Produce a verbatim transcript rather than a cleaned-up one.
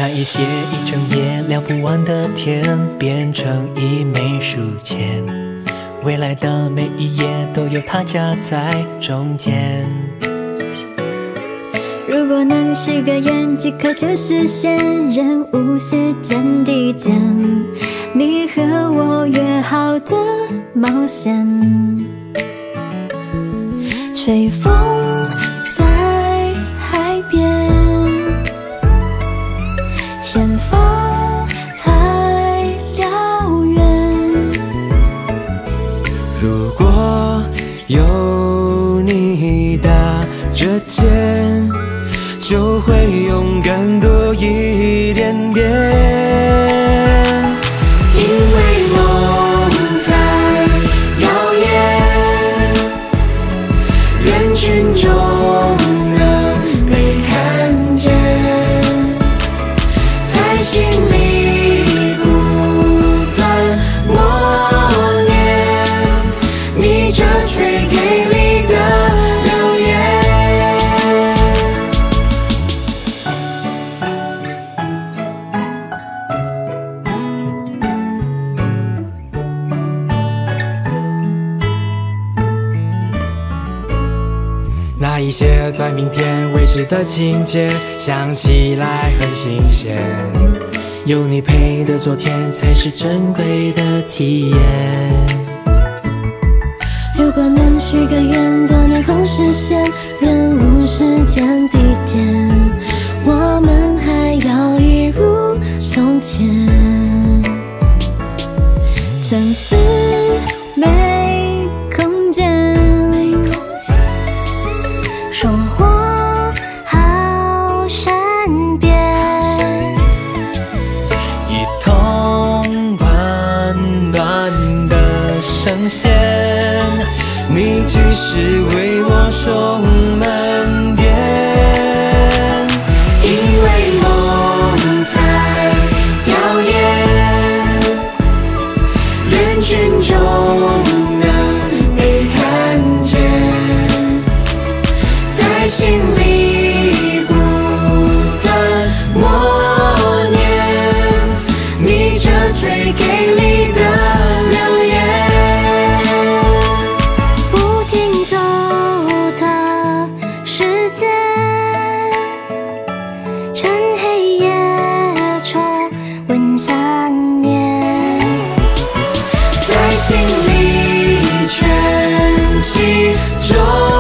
一些一整夜聊不完的天，变成一枚书签，未来的每一页都有它夹在中间。 如果能许个愿，即刻就实现，任务时间递减，你和我约好的冒险。吹风在海边，前方太辽远。 如果有你搭着肩，就会勇敢多一点点。因为梦太耀眼，人群中能被看见，在心里不断默念你这吹给力的留言。那一些在明天未知的情节，想起来很新鲜。有你陪的昨天，才是珍贵的体验。 如果能许个愿，多年后实现，任务时间地点，我们还要一如从前。城市没空间，生活好善变， 一通短短的声线，你只是为我充满电。因为梦太耀眼，人群中能被看见，在心里不断默念你这最给力的留言。 不停走的时间，趁黑夜重温想念， 在心里全息中